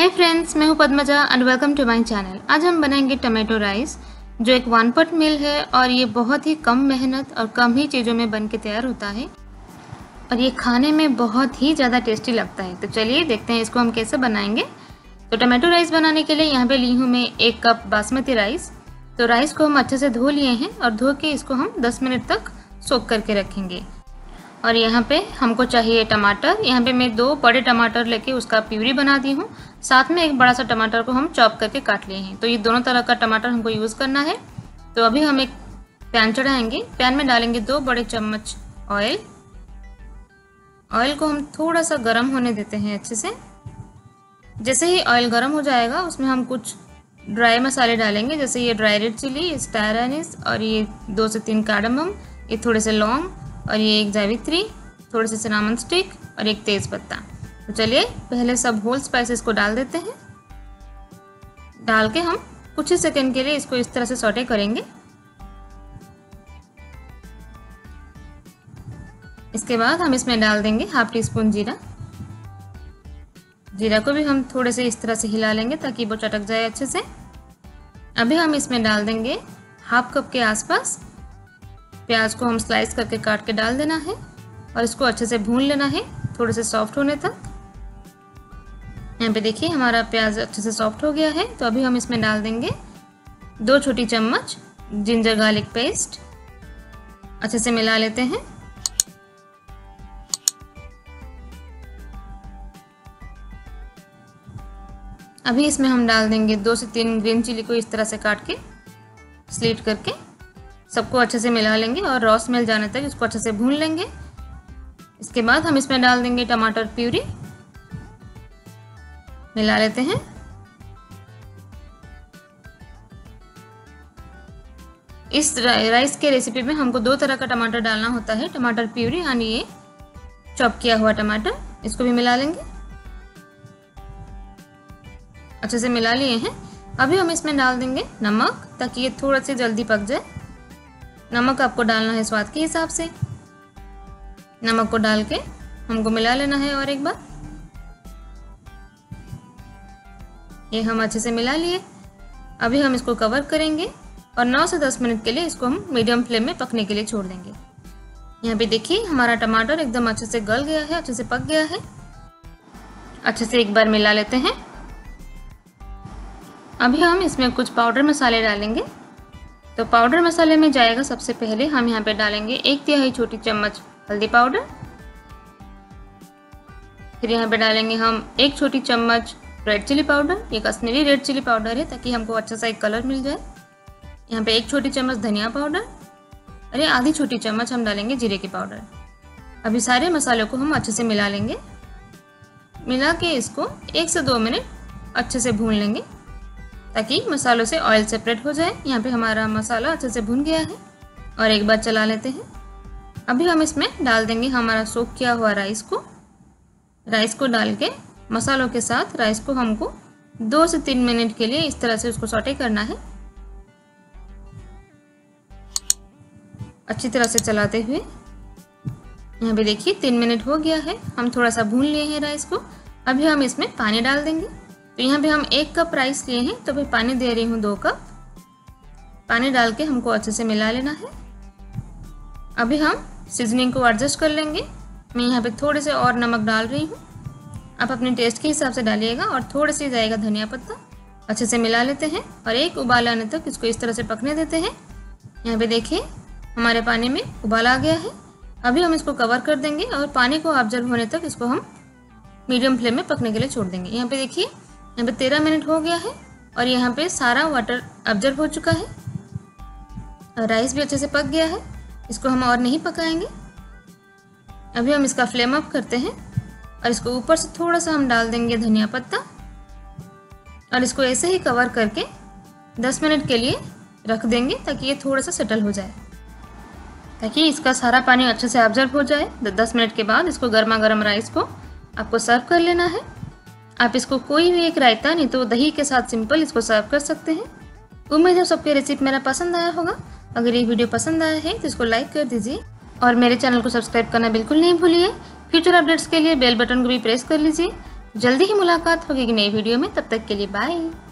हाय friends, मैं हूं Padmaja and welcome to my channel. आज हम बनाएंगे टमाटो राइस, जो एक वन पॉट मील है और ये बहुत ही कम मेहनत और कम ही चीज़ों में बन के तैयार होता है और ये खाने में बहुत ही ज़्यादा टेस्टी लगता है। तो चलिए देखते हैं इसको हम कैसे बनाएंगे। तो टमाटो राइस बनाने के लिए यहाँ पे ली हूँ मैं 1 कप बासमती राइस। तो राइस को हम अच्छे से धो लिए हैं और धो के इसको हम 10 मिनट तक सोक करके रखेंगे। और यहाँ पे हमको चाहिए टमाटर। यहाँ पे मैं 2 बड़े टमाटर लेके उसका प्यूरी बना दी हूँ। साथ में एक बड़ा सा टमाटर को हम चॉप करके काट लिए हैं। तो ये दोनों तरह का टमाटर हमको यूज़ करना है। तो अभी हम एक पैन चढ़ाएंगे। पैन में डालेंगे 2 बड़े चम्मच ऑयल। ऑयल को हम थोड़ा सा गर्म होने देते हैं अच्छे से। जैसे ही ऑयल गर्म हो जाएगा उसमें हम कुछ ड्राई मसाले डालेंगे, जैसे ये dry red chilli, star anise और ये 2 से 3 कार्डमम, ये थोड़े से लौंग और ये 1 जावित्री, थोड़े से सिनामन स्टिक और 1 तेज पत्ता। तो चलिए पहले सब होल स्पाइसेस को डाल देते हैं। डाल के हम कुछ ही सेकंड के लिए इसको इस तरह से सौटे करेंगे। इसके बाद हम इसमें डाल देंगे हाफ टी स्पून जीरा। जीरा को भी हम थोड़े से इस तरह से हिला लेंगे ताकि वो चटक जाए अच्छे से। अभी हम इसमें डाल देंगे हाफ कप के आसपास प्याज को हम स्लाइस करके काट के डाल देना है और इसको अच्छे से भून लेना है थोड़े से सॉफ्ट होने तक। यहाँ पे देखिए हमारा प्याज अच्छे से सॉफ्ट हो गया है। तो अभी हम इसमें डाल देंगे 2 छोटी चम्मच जिंजर गार्लिक पेस्ट। अच्छे से मिला लेते हैं। अभी इसमें हम डाल देंगे 2 से 3 ग्रीन चिली को इस तरह से काट के स्लीट करके सबको अच्छे से मिला लेंगे और रॉ स्मेल जाने तक इसको अच्छे से भून लेंगे। इसके बाद हम इसमें डाल देंगे टमाटर प्यूरी। मिला लेते हैं। इस राइस के रेसिपी में हमको 2 तरह का टमाटर डालना होता है, टमाटर प्यूरी यानी ये चॉप किया हुआ टमाटर। इसको भी मिला लेंगे। अच्छे से मिला लिए हैं। अभी हम इसमें डाल देंगे नमक ताकि ये थोड़ा सा जल्दी पक जाए। नमक आपको डालना है स्वाद के हिसाब से। नमक को डाल के हमको मिला लेना है और एक बार। ये हम अच्छे से मिला लिए। अभी हम इसको कवर करेंगे और 9 से 10 मिनट के लिए इसको हम मीडियम फ्लेम में पकने के लिए छोड़ देंगे। यहाँ पे देखिए हमारा टमाटर एकदम अच्छे से गल गया है, अच्छे से पक गया है। अच्छे से एक बार मिला लेते हैं। अभी हम इसमें कुछ पाउडर मसाले डालेंगे। तो पाउडर मसाले में जाएगा सबसे पहले हम यहाँ पे डालेंगे 1/3 छोटी चम्मच हल्दी पाउडर। फिर यहाँ पे डालेंगे हम 1 छोटी चम्मच रेड चिली पाउडर। ये कश्मीरी रेड चिली पाउडर है ताकि हमको अच्छा सा एक कलर मिल जाए। यहाँ पे 1 छोटी चम्मच धनिया पाउडर और ये आधी छोटी चम्मच हम डालेंगे जीरे की पाउडर। अभी सारे मसालों को हम अच्छे से मिला लेंगे। मिला के इसको 1 से 2 मिनट अच्छे से भून लेंगे ताकि मसालों से ऑयल सेपरेट हो जाए। यहाँ पे हमारा मसाला अच्छे से भुन गया है और एक बार चला लेते हैं। अभी हम इसमें डाल देंगे हमारा सोक किया हुआ राइस को। राइस को डाल के मसालों के साथ राइस को हमको 2 से 3 मिनट के लिए इस तरह से उसको सौटे करना है, अच्छी तरह से चलाते हुए। यहाँ पे देखिए 3 मिनट हो गया है। हम थोड़ा सा भून लिए हैं राइस को। अभी हम इसमें पानी डाल देंगे। तो यहाँ पे हम 1 कप राइस लिए हैं तो फिर पानी दे रही हूँ 2 कप। पानी डाल के हमको अच्छे से मिला लेना है। अभी हम सीजनिंग को एडजस्ट कर लेंगे। मैं यहाँ पे थोड़े से और नमक डाल रही हूँ। आप अपने टेस्ट के हिसाब से डालिएगा और थोड़े से जाएगा धनिया पत्ता। अच्छे से मिला लेते हैं और एक उबाल आने तक इसको इस तरह से पकने देते हैं। यहाँ पे देखिए हमारे पानी में उबाल आ गया है। अभी हम इसको कवर कर देंगे और पानी को ऑब्जर्व होने तक इसको हम मीडियम फ्लेम में पकने के लिए छोड़ देंगे। यहाँ पे देखिए यहाँ पे 13 मिनट हो गया है और यहाँ पे सारा वाटर ऑब्जर्व हो चुका है और राइस भी अच्छे से पक गया है। इसको हम और नहीं पकाएंगे। अभी हम इसका फ्लेम अप करते हैं और इसको ऊपर से थोड़ा सा हम डाल देंगे धनिया पत्ता और इसको ऐसे ही कवर करके 10 मिनट के लिए रख देंगे ताकि ये थोड़ा सा सेटल हो जाए, ताकि इसका सारा पानी अच्छे से ऑब्जर्व हो जाए। 10 मिनट के बाद इसको गर्मा गर्म राइस को आपको सर्व कर लेना है। आप इसको कोई भी एक रायता नहीं तो दही के साथ सिंपल इसको सर्व कर सकते हैं। उम्मीद है सबके रेसिपी मेरा पसंद आया होगा। अगर ये वीडियो पसंद आया है तो इसको लाइक कर दीजिए और मेरे चैनल को सब्सक्राइब करना बिल्कुल नहीं भूलिए। फ्यूचर अपडेट्स के लिए बेल बटन को भी प्रेस कर लीजिए जल्दी ही मुलाकात होगी एक नई वीडियो में, तब तक के लिए बाय।